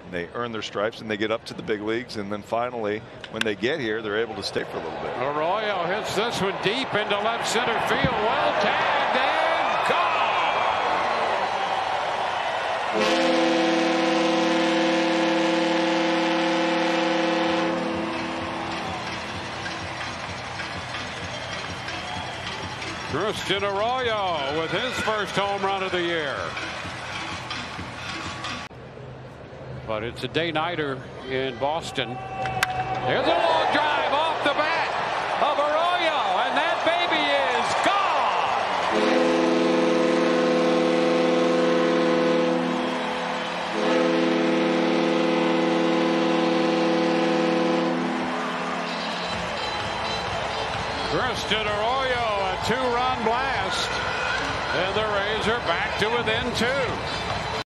They earn their stripes and they get up to the big leagues, and then finally when they get here they're able to stay for a little bit. Arroyo hits this one deep into left center field. Well tagged and gone. Christian Arroyo with his first home run of the year. But it's a day-nighter in Boston. There's a long drive off the bat of Arroyo, and that baby is gone. Christian Arroyo, a two-run blast, and the Rays are back to within 2.